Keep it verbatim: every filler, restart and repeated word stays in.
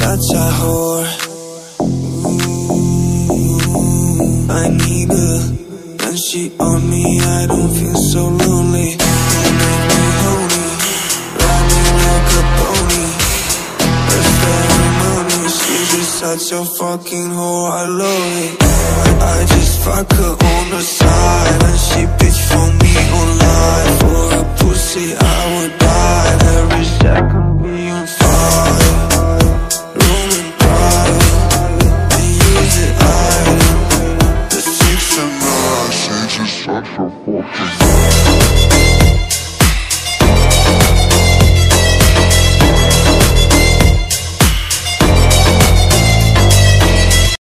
such a whore. Ooh, I need her. When she on me, I don't feel so lonely. They make me holy, ride me like a pony. Her ceremony, she's just such a fucking whore. I love it. I, I just fuck her on the side and she